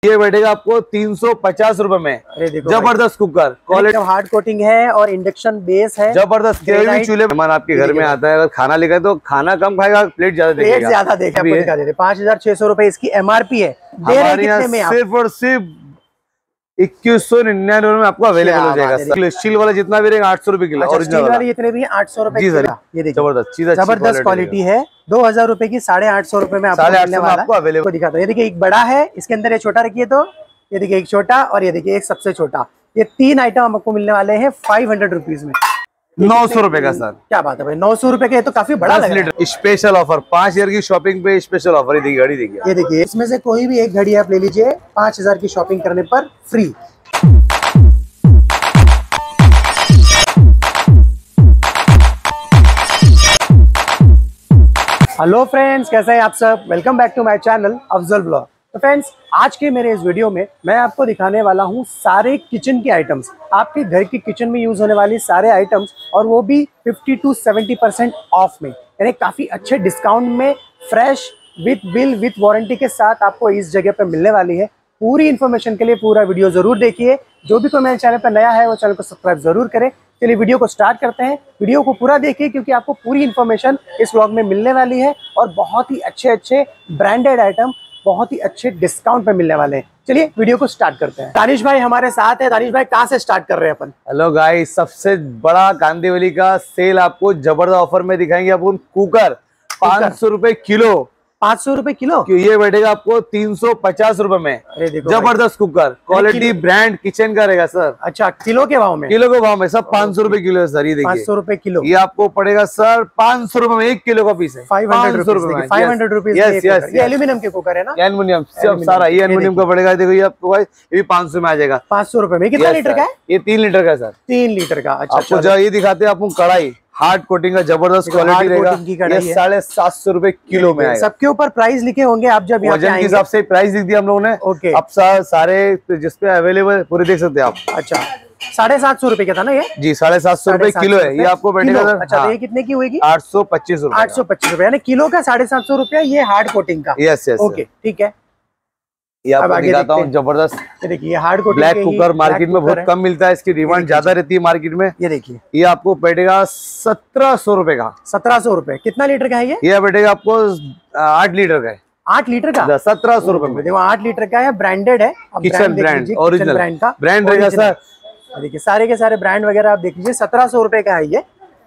ये बैठेगा आपको 350 रुपए में। जबरदस्त कुकर, क्वालिटी हार्ड कोटिंग है और इंडक्शन बेस है, जबरदस्त। चूल्हे मेहमान आपके घर में आता है, अगर खाना लेगा तो खाना कम खाएगा, प्लेट ज्यादा देखेगा। 5600 रुपए इसकी MRP है। हमारे यहाँ सिर्फ और सिर्फ 2199 में आपको अवेलेबल हो जाएगा। स्टील वाला जितना भी रहेगा 800 रुपए किलो। स्टील वाले जितने भी 800 रुपए। जी सर, ये देखिए जबरदस्त क्वालिटी है। 2000 रुपए की 850 रुपए में आपको अवेलेबल दिखाता है। ये देखिए एक बड़ा है, इसके अंदर ये छोटा रखिए तो ये देखिए एक छोटा और ये देखिए एक सबसे छोटा। ये 3 आइटम आपको मिलने वाले हैं 500 रुपीज में। 900 रुपए का सर। क्या बात है भाई, 900 रुपए के तो काफी बड़ा लग रहा है। स्पेशल ऑफर 5 ईयर की शॉपिंग पे स्पेशल ऑफर। ये घड़ी देखिए, ये देखिए इसमें से कोई भी एक घड़ी आप ले लीजिए 5000 की शॉपिंग करने पर फ्री। हेलो फ्रेंड्स, कैसे हैं आप सब। Welcome back to my channel Afzal blog. तो फ्रेंड्स, आज के मेरे इस वीडियो में मैं आपको दिखाने वाला हूं सारे किचन के आइटम्स, आपके घर की किचन में यूज होने वाली सारे आइटम्स, और वो भी 50 to 70% ऑफ में, यानी काफ़ी अच्छे डिस्काउंट में, fresh with bill with warranty के साथ आपको इस जगह पर मिलने वाली है। पूरी इन्फॉर्मेशन के लिए पूरा वीडियो जरूर देखिए। जो भी कोई मेरे चैनल पर नया है वो चैनल को सब्सक्राइब जरूर करें। चलिए वीडियो को स्टार्ट करते हैं। वीडियो को पूरा देखिए क्योंकि आपको पूरी इन्फॉर्मेशन इस व्लॉग में मिलने वाली है और बहुत ही अच्छे ब्रांडेड आइटम बहुत ही अच्छे डिस्काउंट पे मिलने वाले हैं। चलिए वीडियो को स्टार्ट करते हैं। दानिश भाई हमारे साथ है। दानिश भाई कहाँ से स्टार्ट कर रहे हैं अपन? हेलो गाइस, सबसे बड़ा कांदिवली का सेल आपको जबरदस्त ऑफर में दिखाएंगे। अपन कुकर 500 रुपए किलो। 500 रुपए किलो। ये बैठेगा आपको 350 रुपए में। जबरदस्त कुकर, क्वालिटी ब्रांड किचन का रहेगा सर। अच्छा, किलो के भाव में? किलो के भाव में सब 500 रुपए किलो है सर। ये देखिए 500 रुपए किलो। ये आपको पड़ेगा सर 500 रुपए में। 1 किलो का पीस है 500 रुपए। 500 रुपीज। ये एल्यूमिनियम के कुकर है ना? एल्यूमिनियम सारा, ये एल्यूमिनियम का पड़ेगा। देखो ये आपको ये भी 500 में आ जाएगा। 500 रुपए में। कितना लीटर का है ये? 3 लीटर का सर। 3 लीटर का। अच्छा, आपको जो ये दिखाते हैं आपको कड़ाई, हार्ड कोटिंग का जबरदस्त क्वालिटी रहेगा। ये 750 रुपए किलो में आएगा। सबके ऊपर प्राइस लिखे होंगे आप जब यहाँ वजन के हिसाब से प्राइस लिख दिया हम लोगों ने। ओके। अब सारे जिसपे अवेलेबल पूरे देख सकते हैं आप। अच्छा, 750 रुपए का था ना ये? जी 750 रुपए किलो है। ये आपको बैठेगा सर। अच्छा, ये कितने की होगी? 825 रुपए। 825 रुपए, यानी किलो का 750 रुपया। ये हार्ड कोटिंग का। Yes yes. ओके, ठीक है। ये आपको दिखाता हूँ जबरदस्त। ये देखिए hard coating black cooker market में बहुत कम मिलता है, इसकी डिमांड ज्यादा रहती है मार्केट में। ये देखिए ये आपको बैठेगा 1700 रुपए का। 1700 रुपए। कितना लीटर का है ये? ये बैठेगा आपको 8 लीटर का है। 8 लीटर का 1700 रुपए में। देखो 8 लीटर का है, ब्रांडेड है। किचन ब्रांड, ओरिजिनल ब्रांड का ब्रांड रहेगा सर। देखिए सारे के सारे ब्रांड वगैरह आप देख लीजिए। 1700 रुपए का है ये।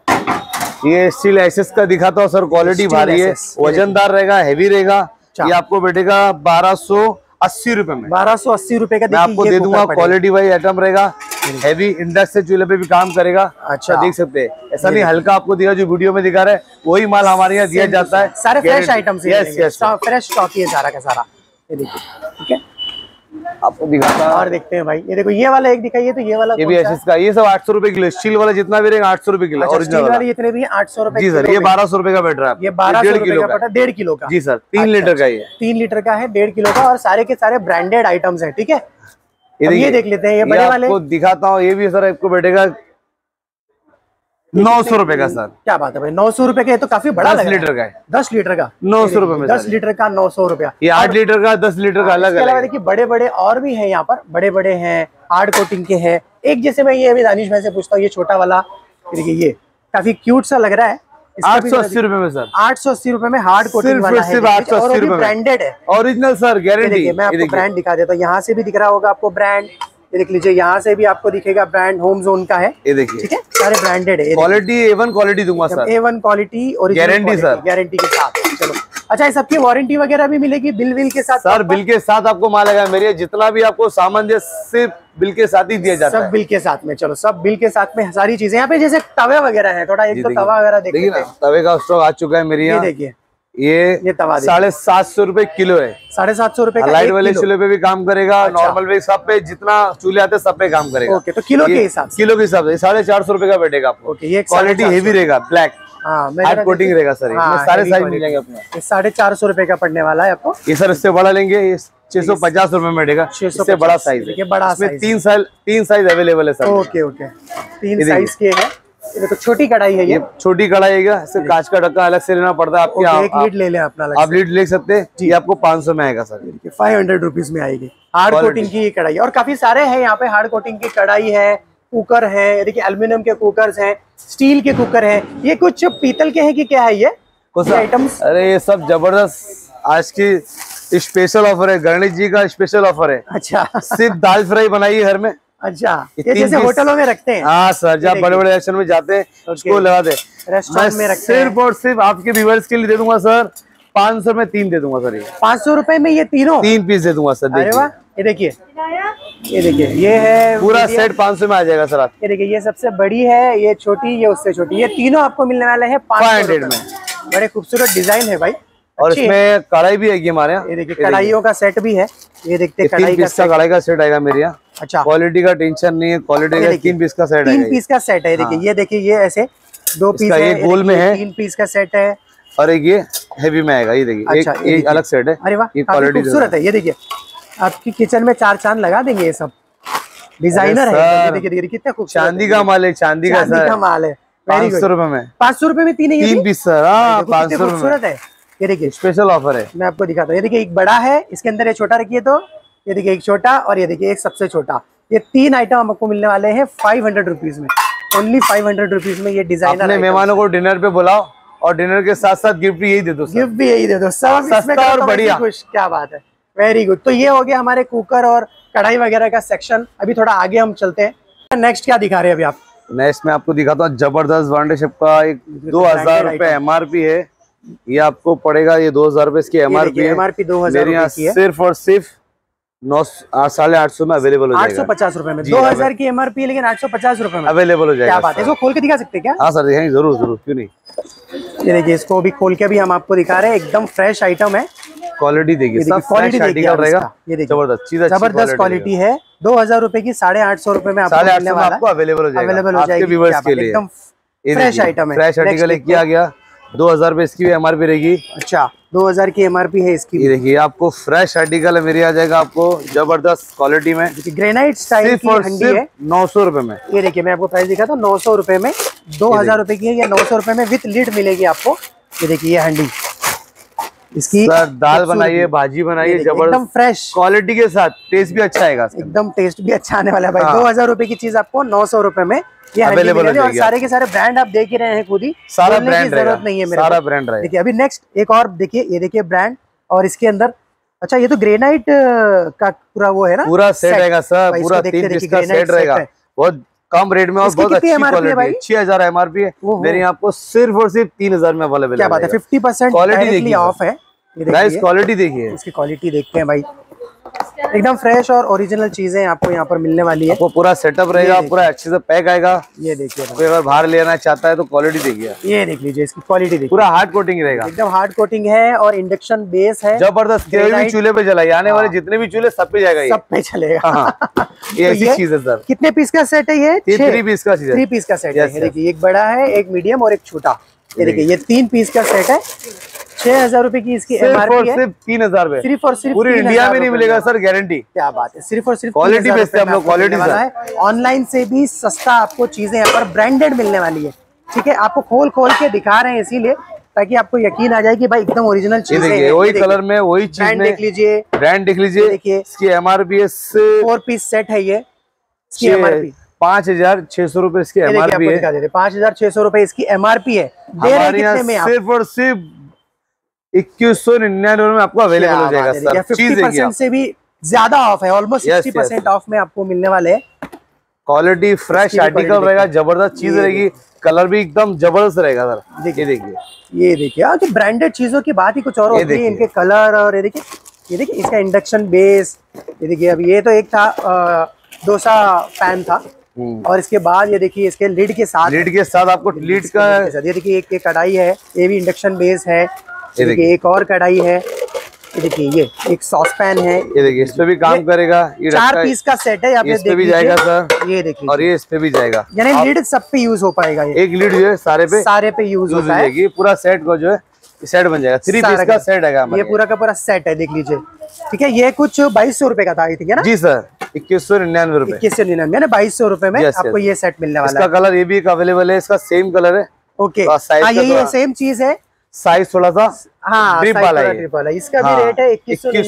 ये स्टील एसएस का दिखाता हूँ सर। क्वालिटी भारी है, वजनदार रहेगा, हैवी रहेगा। ये आपको बैठेगा 1280 रुपए में। 1280 रुपए का। मैं आपको दे दूंगा। क्वालिटी वाइज आइटम रहेगा, हैवी इंडक्शन चूल्हे पे भी काम करेगा। अच्छा, देख सकते हैं। ऐसा नहीं हल्का आपको दिखा, जो वीडियो में दिखा रहे वही माल हमारे यहाँ दिया जाता है। सारे fresh items. Yes yes, fresh stock है सारा का सारा। ये देखिए, ठीक है, आपको दिखाता और देखते हैं भाई। ये देखो ये वाला एक दिखाइए तो ये वाला ये भी एसएस का। ये सब 800 रुपए किलो। स्टील वाला जितना भी रहेगा 800 रुपए किलो। स्टील वाले जितने भी 800 रुपए। जी सर। ये 1200 रुपए का बैठ रहा है। ये 1200 रुपए का पड़ा, 1.5 किलो का। जी सर, 3 लीटर का। ये 3 लीटर का है, 1.5 किलो का, और सारे के सारे ब्रांडेड आइटम्स हैं। ठीक है, ये देख लेते हैं। ये बड़े वाले आपको दिखाता हूँ। ये भी सर आपको बैठेगा 900 रुपए का सर। क्या बात है भाई, 900 रुपए का। ये तो काफी बड़ा 10 लीटर का है। 10 लीटर का 900 रुपए में। 10 लीटर का 900 रुपया। ये 8 लीटर का, 10 लीटर का अलग अलग। देखिए बड़े बड़े और भी है यहाँ पर, बड़े बड़े हैं, हार्ड कोटिंग के हैं। एक जैसे मैं ये अभी दानिश भाई से पूछता हूँ, ये छोटा वाला देखिए, ये काफी क्यूट सा लग रहा है। 880 रुपए में सर। 880 रुपए में हार्ड कोटिंग वाला है। 880 रुपए ब्रांडेड है, ओरिजिनल सर, गारंटी। मैं आपको ब्रांड दिखा देता हूँ। यहाँ से भी दिख रहा होगा आपको ब्रांड। ये देख लीजिए, यहाँ से भी आपको दिखेगा ब्रांड, होम जोन का है। ये देखिए, ठीक है, सारे ब्रांडेड है। क्वालिटी A1 क्वालिटी दूंगा सर। A1 क्वालिटी और गारंटी सर, गारंटी के साथ। चलो अच्छा, ये सबकी वारंटी वगैरह भी मिलेगी बिल के साथ? सर बिल के साथ आपको माल आएगा। मेरे जितना भी आपको सामान दिया सिर्फ बिल के साथ ही दिया जाता है। सब बिल के साथ में। चलो, सब बिल के साथ में सारी चीजें। यहाँ पे जैसे तवे वगैरह है, थोड़ा एक तो तवा वगैरह देखिए ना। तवे का स्टॉक आ चुका है मेरे यहाँ। देखिए ये तवा 750 रुपए किलो है। 750 रुपए का। लाइट वाले चूल्हे पे भी काम करेगा, नॉर्मल पे सब पे जितना चूल्हे आते सब पे काम करेगा। ओके, तो किलो के हिसाब से? किलो के हिसाब से 450 रुपए का बैठेगा आपको। ओके, ये क्वालिटी हेवी रहेगा, ब्लैक हार्ड कोटिंग रहेगा सर। ये सारे साइज मिल जाएंगे अपने। 450 रुपए का पड़ने वाला है आपको। ये सर इससे बड़ा लेंगे, 650 रुपए में बैठेगा। इससे बड़ा साइज है। बड़ा साइज, 3 साइज अवेलेबल है सर। ओके ओके, 3 साइज के है। ये देखो छोटी कढ़ाई है ये छोटी कढ़ाई है, इससे कांच का ढक्कन अलग से लेना पड़ता है आपके। एक लीड ले लें अपना, आप लीड ले सकते हैं। ये आपको 500 में आएगा सर, 500 रुपीज में आएगी। हार्ड कोटिंग की कढ़ाई, और काफी सारे हैं यहाँ पे हार्ड कोटिंग की कढ़ाई है, कुकर है, देखिए एल्यूमिनियम के कुकर्स हैं, स्टील के कुकर हैं। ये कुछ पीतल के हैं कि क्या है ये आइटम्स? अरे ये सब जबरदस्त आज की स्पेशल ऑफर है, गणेश जी का स्पेशल ऑफर है। अच्छा सिर्फ दाल फ्राई बनाइए घर में। अच्छा, ये जैसे होटलों में रखते हैं। हाँ सर, जब बड़े बड़े रेस्टोरेंट में जाते हैं उसको लगा दे, रेस्टोरेंट में रखते हैं। सिर्फ और सिर्फ आपके व्यूअर्स के लिए दे दूंगा सर, 500 में 3 दे दूंगा सर। ये 500 रुपए में ये तीनों 3 पीस दे दूंगा सर। अरे वाह, ये देखिए, ये देखिए, ये है पूरा सेट 500 में आ जाएगा सर। आप ये देखिए, ये सबसे बड़ी है, ये छोटी, ये उससे छोटी, ये तीनों आपको मिलने वाले हैं 500 में। बड़े खूबसूरत डिजाइन है भाई, और इसमें कढ़ाई भी है हमारे यहाँ। ये देखिए कढ़ाइयों का सेट भी है, ये देखते हैं कढ़ाई का सेट आएगा मेरे यहाँ। अच्छा, क्वालिटी का टेंशन नहीं है, क्वालिटी का 3 पीस का सेट है। 3 पीस का सेट है। देखिए, ये देखिए, ये ऐसे 2 पीस है, ये गोल में है, 3 पीस का सेट है, और एक ये हेवी में आएगा। ये देखिए, अच्छा, एक अलग सेट है। अरे वाह, ये क्वालिटी खूबसूरत है। ये देखिए, आपकी किचन में 4 चांद लगा देंगे। ये सब डिजाइनर है, देखिए देखिए कितना खूबसूरत, चांदी का माल है, चांदी का माल है। 500 रुपए में, 500 रुपए में 3 पीस सर। हाँ, 500 खूबसूरत है। ये देखिए स्पेशल ऑफर है, मैं आपको दिखाता हूँ। ये देखिए, एक बड़ा है, इसके अंदर ये छोटा रखिए तो, ये देखिए एक छोटा, और ये देखिए एक सबसे छोटा। ये 3 आइटम आपको मिलने वाले हैं 500 रुपीज में, ओनली 500 रुपीज में। ये डिजाइनर अपने मेहमानों को डिनर पे बुलाओ और डिनर के साथ साथ गिफ्ट भी यही दे दो। गिफ्ट भी यही दे दो, सब सस्ता और बढ़िया। क्या बात है, वेरी गुड। तो ये हो गया हमारे कुकर और कढ़ाई वगैरह का सेक्शन। अभी थोड़ा आगे हम चलते हैं। नेक्स्ट क्या दिखा रहे हैं अभी आप? नेक्स्ट में आपको दिखाता हूँ जबरदस्त वांडे शेप का एक 2000 रुपए MRP है। ये आपको पड़ेगा, ये 2000 रुपए इसकी MRP है। MRP 2000 की है। सिर्फ और सिर्फ 850 में अवेलेबल हो जाएगा। 850 रुपए में 2000 की MRP है, लेकिन 850 रुपए में अवेलेबल हो जाएगा। क्या बात है, इसको खोल के दिखा सकते हैं क्या? हाँ सर, दिखाएंगे जरूर जरूर, क्यों नहीं। ये देखिए, इसको भी खोल के भी हम आपको दिखा रहे हैं, एकदम फ्रेश आइटम है। क्वालिटी देखिए, सब क्वालिटी आर्टिकल रहेगा। ये देखिए, जबरदस्त चीज, जबरदस्त क्वालिटी है। 2000 रुपए की 850 रुपए में आपको मिलने वाला है। आपको अवेलेबल हो जाएगा, अवेलेबल हो जाएगी व्यूअर्स के लिए। एकदम फ्रेश आइटम है, फ्रेश आर्टिकल किया गया। 2000 रुपए इसकी भी MRP रहेगी। अच्छा, 2000 की MRP है इसकी। ये देखिए, आपको फ्रेश आर्टिकल मेरे आ जाएगा, आपको जबरदस्त क्वालिटी में। ग्रेनाइट स्टाइल की हंडी है, 900 रुपए में। ये देखिए, मैं आपको प्राइस दिखाता हूँ, 900 रुपए में 2000 रुपए की है, या 900 रुपए में विथ लीड मिलेगी आपको। ये देखिए, ये हंडी इसकी सर, दाल बनाइए, भाजी बनाइए, जबरदस्त एकदम फ्रेश क्वालिटी के साथ, टेस्ट भी अच्छा आएगा, एकदम टेस्ट भी अच्छा आने वाला है भाई। 2000 रुपए की चीज आपको 900 रुपए में ये अवेलेबल है। और सारे के सारे ब्रांड आप देख ही रहे हैं खुद ही, सारा ब्रांड जरूरत नहीं है मेरे, सारा ब्रांड रहेगा। देखिए, अभी नेक्स्ट एक और देखिए, ये देखिए ब्रांड, और इसके अंदर अच्छा, ये तो ग्रेनाइट का पूरा वो है ना, पूरा सेट रहेगा सर, पूरा 3 पीस का सेट रहेगा, बहुत कम रेट में और बहुत अच्छी क्वालिटी है। 6000 MRP है मेरे यहाँ, आपको सिर्फ और सिर्फ 3000 में अवेलेबल है। क्या बात है, 50% क्वालिटी ऑफ है। क्वालिटी देखिए, इसकी क्वालिटी देखते हैं भाई, एकदम फ्रेश और ओरिजिनल चीजें आपको यहाँ पर मिलने वाली है। आपको पूरा सेटअप रहेगा, पूरा अच्छे से पैक आएगा। ये देखिए, अगर बाहर लेना चाहता है तो क्वालिटी देखिए, ये देख लीजिए, इसकी क्वालिटी देखिए, पूरा हार्ड कोटिंग रहेगा, एकदम हार्ड कोटिंग है, और इंडक्शन बेस है, जबरदस्त। भी चूल्हे पे जलाइए, आने वाले जितने भी चूल्हे सब पे जाएगा, सब पे चलेगा। ये ऐसी चीज है सर। कितने पीस का सेट है ये? 3 पीस का, 3 पीस का सेट है। देखिए, एक बड़ा है, एक मीडियम और एक छोटा। ये देखिए, ये 3 पीस का सेट है। 6000 रुपए की इसकी MRP है। सिर्फ 3000 रुपए, सिर्फ और सिर्फ पूरी इंडिया में नहीं मिलेगा सर, गारंटी। क्या बात है, सिर्फ और सिर्फ क्वालिटी बेस्ड है हम लोग, क्वालिटी है। ऑनलाइन से भी सस्ता आपको चीजें यहाँ पर ब्रांडेड मिलने वाली है। ठीक है, आपको खोल खोल के दिखा रहे हैं इसीलिए, ताकि आपको यकीन आ जाए कि भाई एकदम ओरिजिनल चीज है। वही कलर में, वही चीज में, देख लीजिए, ब्रांड देख लीजिए। देखिए, इसकी MRP है 4 पीस सेट है ये, इसकी MRP 5600 रुपए इसकी MRP है। 5600 रुपए इसकी MRP है। हमारे यहाँ सिर्फ और सिर्फ 2199 में आपको अवेलेबल हो जाएगा सर। 50% से भी ज्यादा ऑफ है, ऑलमोस्ट 60% ऑफ में आपको मिलने वाले हैं। क्वालिटी फ्रेश आर्टिकल रहेगा, जबरदस्त चीज रहेगी, कलर भी एकदम जबरदस्त रहेगा सर। ये देखिए, ये देखिए, तो ब्रांडेड चीजों की बात ही कुछ और होती है, इनके कलर। और ये देखिए इसका इंडक्शन बेस। ये देखिए, अब ये तो एक था डोसा पैन था, और इसके बाद ये देखिए इसके लीड के साथ आपको लीड का, ये देखिए एक कढ़ाई है, ये भी इंडक्शन बेस है। ये देखिए, एक और कढ़ाई है। ये देखिए, ये एक सॉस पैन है। ये देखिए, इस पे भी काम करेगा। ये 4 पीस का सेट है, इस पे भी जाएगा सर। ये देखिए, और ये इस पे भी जाएगा, यानी लीड सब पे यूज हो पाएगा। ये एक लीड जो है सारे पे यूज हो जाएगी। पूरा सेट को जो है सेट बन जाएगा, 3 पीस का सेट है। ये पूरा का पूरा सेट है, देख लीजिए। ठीक है, ये कुछ 2200 रुपए का था, ठीक है ना? जी सर, 2199 रुपए। 2199 ना 2200 रुपए में आपको ये सेट मिलने वाला है। इसका कलर ये भी अवेलेबल है, इसका सेम कलर है। ओके, हाँ यही सेम चीज है, साइज थोड़ा सा हाँ ड्रिप वाला है। इसका भी रेट है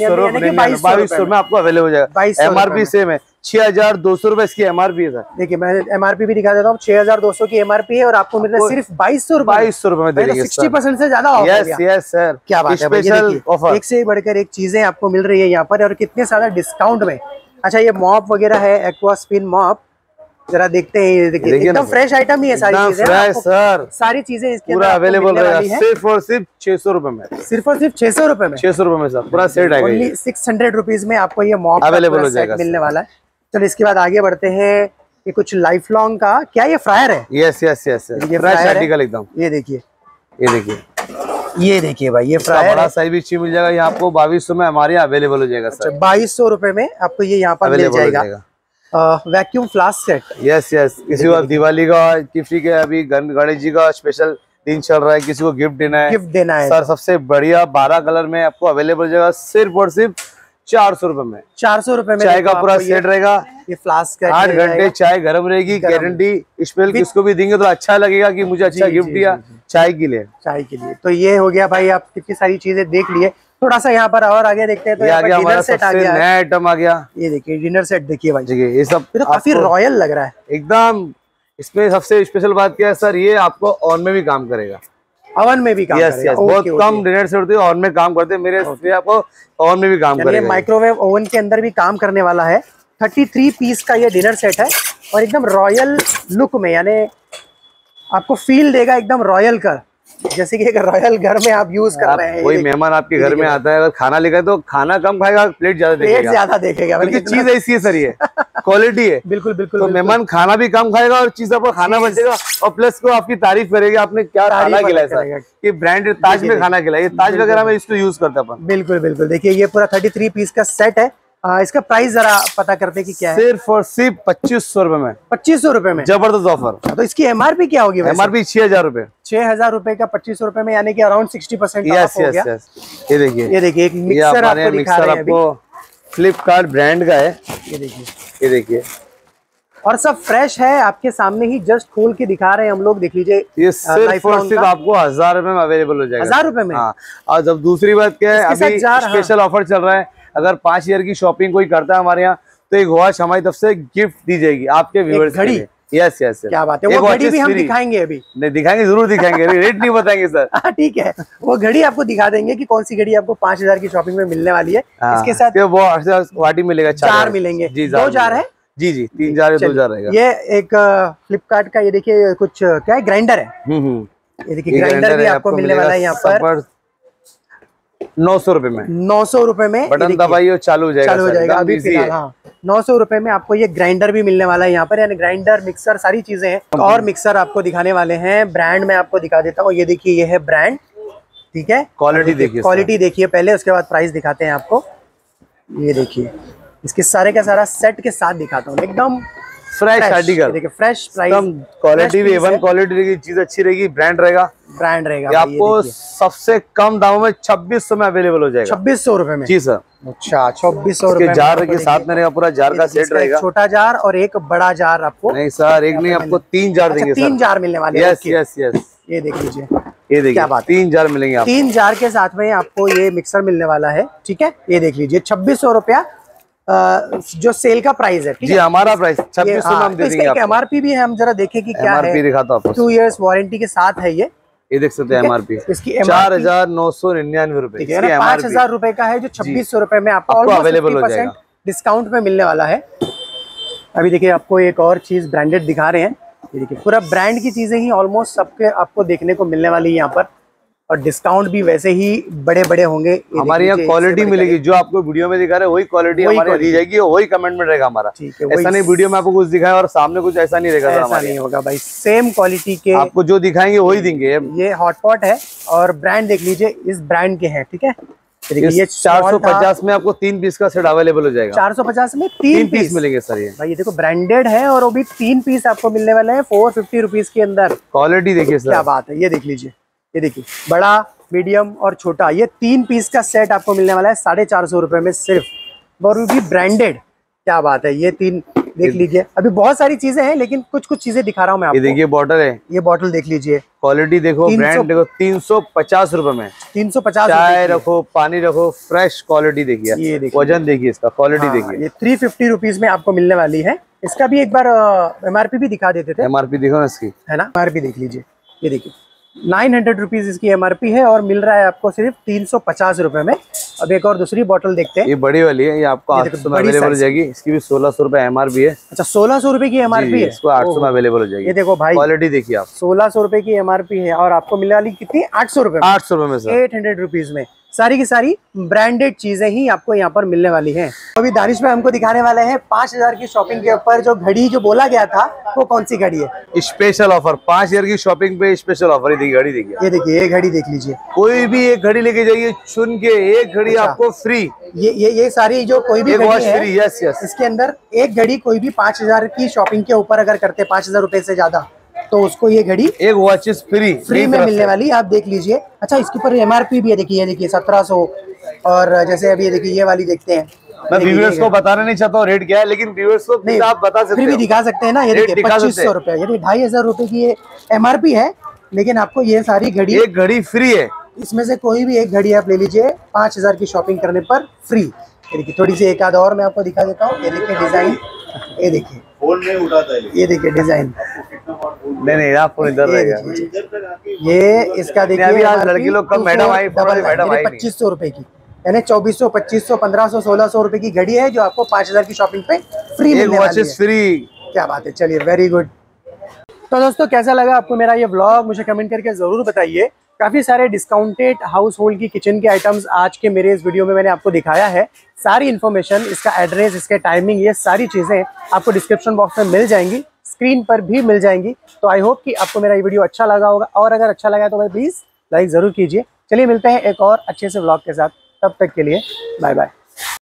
2199, 2200 में आपको अवेलेबल हो जाएगा। एमआरपी सेम है 6200 रुपए इसकी एमआरपी है सर। देखिए मैं एमआरपी भी दिखा देता हूँ, 6200 की एमआरपी है और आपको मिल रहा है सिर्फ 2200 रुपए में दे देंगे। 60% से ज्यादा ऑफ। यस यस सर, क्या बात है, स्पेशल ऑफर। एक से बढ़कर एक चीजें आपको मिल रही है यहाँ पर और कितने सारा डिस्काउंट में। अच्छा ये मॉप वगैरह है, एक्वा स्पिन मॉप, जरा देखते हैं। ये देखिए एकदम फ्रेश आइटम ही है, सारी चीजें फ्रेश सर, सारी चीजें इसके पूरा अवेलेबल रहेगा सिर्फ और सिर्फ 600 रुपए में। सिर्फ और सिर्फ 600 रुपए में, 600 रुपए में सर पूरा सेट आएगा। ओनली 600 रुपीज में आपको ये मॉप अवेलेबल हो जाएगा, मिलने वाला है। चलो इसके बाद आगे बढ़ते हैं। ये कुछ लाइफ लॉन्ग का क्या ये फ्रायर है? Yes yes yes, fresh article एकदम। ये देखिए, ये देखिए, ये देखिए भाई, ये फ्रायर बड़ा साइज भी चाहिए मिल जाएगा। ये आपको 2200 में हमारे यहाँ अवेलेबल हो जाएगा सर। 2200 रुपए में आपको ये यहाँ पर मिल जाएगा। Vacuum flask set. Yes yes, किसी को दिवाली का किसी के अभी गणेश जी का स्पेशल दिन चल रहा है, किसी को गिफ्ट देना है सर, सबसे बढ़िया 12 कलर में आपको अवेलेबल हो जाएगा सिर्फ और सिर्फ 400 रुपए में। 400 रुपए में चाय का पूरा सेट रहेगा। ये फ्लास्क 8 घंटे चाय गर्म रहेगी, गारंटी। स्पेशल किसको भी देंगे तो अच्छा लगेगा कि मुझे अच्छा गिफ्ट दिया चाय के लिए। तो ये हो गया भाई, आप कितनी सारी चीजें देख लिए। थोड़ा सा यहाँ पर और आगे देखते हैं तो यहाँ पर डिनर सेट आ गया, नया आइटम आ गया। ये देखिए डिनर सेट देखिए भाई, देखिए ये सब तो काफी रॉयल लग रहा है एकदम। इसमें सबसे स्पेशल बात क्या है सर, ये आपको ऑन में भी काम करेगा, ओवन में भी काम करेगा। बहुत कम डिनर सेट होते हैं ऑन में काम करते हैं, मेरे आपको ओवन में भी काम करेगा। माइक्रोवेव ओवन के अंदर भी काम करने वाला है। 33 पीस का ये डिनर सेट है और एकदम रॉयल लुक में, यानी आपको फील देगा एकदम रॉयल का, जैसे कि एक रॉयल घर में आप यूज कर रहे हैं। कोई मेहमान आपके घर में आता है, अगर खाना लेकर तो खाना कम खाएगा, प्लेट ज्यादा देखेगा। क्योंकि चीज ऐसी है सर, ये क्वालिटी है। बिल्कुल बिल्कुल। तो मेहमान खाना भी कम खाएगा और चीज आपको खाना बचेगा और प्लस को आपकी तारीफ करेगा, आपने क्या खाना खिलाया सर। ये ब्रांडेड ताज में खाना खिलाया, ताज वगैरह में इसको यूज करते हैं अपन। बिल्कुल बिल्कुल। देखिए ये पूरा 33 पीस का सेट है। इसका प्राइस जरा पता करते कि क्या है। सिर्फ और सिर्फ 2500 रुपए में। 2500 रुपए में, जबरदस्त ऑफर। तो इसकी एमआरपी क्या होगी? एमआरपी 6000 रुपए। 6000 रुपए का 2500 रुपए में, यानी कि अराउंड 60% ऑफ हो गया। ये देखिए एक मिक्सर आपको दिखा रहे हैं, आपको फ्लिपकार्ट ब्रांड का है। ये देखिए और सब फ्रेश है, आपके सामने ही जस्ट खोल के दिखा रहे हैं हम लोग। देख लीजिए ये सिर्फ और सिर्फ आपको 1000 रुपए में अवेलेबल हो जाएगा। 1000 रुपए में। हाँ, और जब दूसरी बात क्या है, अभी स्पेशल ऑफर चल रहा है। अगर 5000 की शॉपिंग कोई करता है हमारे यहाँ तो एक वॉच हमारी तरफ से गिफ्ट दी जाएगी आपके व्यूअर्स के लिए। यस यस, क्या बात है। वो घड़ी भी हम दिखाएंगे अभी। नहीं दिखाएंगे, जरूर दिखाएंगे, रेट नहीं बताएंगे सर। ठीक है, वो घड़ी आपको दिखा देंगे कि कौन सी घड़ी आपको 5000 की शॉपिंग में मिलने वाली है। इसके साथ वो वाटी मिलेगा, 4 मिलेंगे। 2 जार है जी, 3 जार 2 जार रहेगा। ये एक फ्लिपकार्ट का, ये देखिए कुछ क्या है, ग्राइंडर है। ये देखिए ग्राइंडर भी आपको मिलने वाला है यहाँ पर 900 रुपए में। 900 रुपए में बटन दबाइए और चालू हो जाएगा अभी फिलहाल। हाँ, 900 रुपए में आपको ये ग्राइंडर भी मिलने वाला है यहाँ पर, यानी ग्राइंडर मिक्सर सारी चीजें हैं। और मिक्सर आपको दिखाने वाले हैं, ब्रांड में आपको दिखा देता हूँ। ये देखिए ये है ब्रांड, ठीक है। क्वालिटी देखिए, क्वालिटी देखिए पहले, उसके बाद प्राइस दिखाते हैं आपको। ये देखिए इसके सारे का सारा सेट के साथ दिखाता हूँ, एकदम फ्रेश आर्टिकल। देखिए फ्रेश प्राइस, क्वालिटी भी A1 क्वालिटी रहेगी, चीज अच्छी रहेगी, ब्रांड रहेगा। आपको सबसे कम दामों में 2600 में अवेलेबल हो जाएगा। 2600 रुपए में जी सर। अच्छा 2600 रुपए। जार के साथ में रहेगा, पूरा जार का सेट रहेगा। छोटा जार और एक बड़ा जार आपको। नहीं सर, एक नहीं, आपको 3 जार देंगे। 3 जार मिलने वाले हैं। यस। ये देख लीजिए, ये देखिए क्या बात, 3 जार मिलेंगे आपको। 3 जार के साथ में आपको ये मिक्सर मिलने वाला है, ठीक है। ये देख लीजिए 2600 रुपया जो सेल का प्राइस है, ठीक है। हमारा प्राइस 2600 में हम दे देंगे। एमआरपी भी है, हम जरा देखें कि क्या है। दिखाता हूं आपको, 2 इयर्स वारंटी के साथ है ये देख सकते हैं। एमआरपी इसकी 4999 रुपए, 5000 रुपए का है, जो 2600 रुपए में आपको अवेलेबल हो जाएगा, डिस्काउंट में मिलने वाला है। अभी देखिए आपको एक और चीज ब्रांडेड दिखा रहे हैं। ये देखिए पूरा ब्रांड की चीजें ही ऑलमोस्ट सबके आपको देखने को मिलने वाली है यहाँ पर, और डिस्काउंट भी वैसे ही बड़े बड़े होंगे। हमारे यहाँ क्वालिटी मिलेगी, जो आपको वीडियो में दिखा रहे हैं वही क्वालिटी हमारे दी जाएगी, वही कमेंट में रहेगा हमारा। ठीक है, ऐसा नहीं वीडियो में आपको कुछ दिखाया और सामने कुछ ऐसा नहीं रहेगा, ऐसा नहीं होगा भाई। सेम क्वालिटी के आपको जो दिखाएंगे वही देंगे। ये हॉटपॉट है और ब्रांड देख लीजिए, इस ब्रांड के हैं, ठीक है। ये 450 में आपको 3 पीस का सेट अवेलेबल हो जाएगा। 450 में 3 पीस मिलेंगे सर। ये भाई ये देखो ब्रांडेड है और वो भी 3 पीस आपको मिलने वाले हैं 450 रुपीज के अंदर। क्वालिटी देखिए सर, क्या बात है। ये देख लीजिए, ये देखिए बड़ा, मीडियम और छोटा, ये 3 पीस का सेट आपको मिलने वाला है 450 रुपए में सिर्फ, और भी ब्रांडेड, क्या बात है, ये 3 देख लीजिए। अभी बहुत सारी चीजें हैं लेकिन कुछ कुछ चीजें दिखा रहा हूँ मैं आपको। ये देखिए बॉटल है, ये बॉटल देख लीजिए, क्वालिटी देखो, ब्रांड देखो, 350 रुपए में। 350 चाय रखो, पानी रखो, फ्रेश क्वालिटी देखिए। ये देखिए, वजन देखिए इसका, क्वालिटी देखिए। ये 350 रुपीज में आपको मिलने वाली है। इसका भी एक बार MRP भी दिखा देते थे। MRP देखो ना इसकी, है ना, MRP देख लीजिए। ये देखिए 900 रुपीज इसकी MRP है और मिल रहा है आपको सिर्फ 350 रुपए में। अब एक और दूसरी बोतल देखते हैं। ये बड़ी वाली है, ये आपको 800 में अवेलेबल हो जाएगी। इसकी भी 1600 रुपए MRP है। अच्छा, 1600 रुपए की MRP है, इसको 800 में अवेलेबल हो जाएगी। ये देखो भाई, क्वालिटी देखिए आप, 1600 रुपए की MRP है और आपको मिलने वाली कितनी, 800 रुपए, 800 रुपए में सर, 800 रुपीज में। सारी की सारी ब्रांडेड चीजें ही आपको यहाँ पर मिलने वाली हैं। अभी दानिश भाई हमको दिखाने वाले हैं 5000 की शॉपिंग के ऊपर जो घड़ी जो बोला गया था, वो कौन सी घड़ी है? स्पेशल ऑफर, 5000 की शॉपिंग पे स्पेशल ऑफर। ये घड़ी देखिए, ये देखिए, ये घड़ी देख लीजिए। कोई भी एक घड़ी लेके जाइए, चुन के एक घड़ी आपको फ्री। ये सारी जो कोई भी घड़ी है, फ्री, यस यस। इसके अंदर एक घड़ी कोई भी 5000 की शॉपिंग के ऊपर अगर करते 5000 रुपए से ज्यादा, तो उसको ये घड़ी एक वॉचेस फ्री में मिलने वाली, आप देख लीजिए। अच्छा, इसके ऊपर MRP भी है, देखिए, ये देखिए 1700। और जैसे अभी ये देखिए, ये वाली देखते हैं। मैं व्यूअर्स को बताना नहीं चाहता हूँ रेट क्या है, लेकिन व्यूअर्स को नहीं आप बता सकते, फिर भी दिखा सकते हैं ना। ये देखिए 2500 रुपए, ये 2500 रुपए की ये MRP है, लेकिन आपको ये सारी घड़ी, एक घड़ी फ्री है। इसमें से कोई भी एक घड़ी आप ले लीजिए 5000 की शॉपिंग करने पर फ्री। ये देखिए, थोड़ी सी एक आध और मैं आपको दिखा देता हूँ। ये देखिए डिजाइन, ये देखिए, ये देखिए डिजाइन। नहीं आपको इधर रहेगा। ये इसका देखिए, लड़की लोग कम, मैडम आई, 2500 रुपए की, यानी 2400, 2500, 1500, 1600 रुपए की घड़ी है जो आपको 5000 की शॉपिंग पे फ्री मिलने वाली है। फ्री, क्या बात है, चलिए वेरी गुड। तो दोस्तों, कैसा लगा आपको मेरा ये व्लॉग, मुझे कमेंट करके जरूर बताइए। काफी सारे डिस्काउंटेड हाउस होल्ड की किचन के आइटम्स आज के मेरे इस वीडियो में मैंने आपको दिखाया है। सारी इन्फॉर्मेशन, इसका एड्रेस, इसके टाइमिंग, ये सारी चीजें आपको डिस्क्रिप्शन बॉक्स में मिल जाएंगी, स्क्रीन पर भी मिल जाएंगी। तो आई होप कि आपको मेरा ये वीडियो अच्छा लगा होगा, और अगर अच्छा लगा तो भाई प्लीज लाइक जरूर कीजिए। चलिए मिलते हैं एक और अच्छे से व्लॉग के साथ, तब तक के लिए बाय बाय।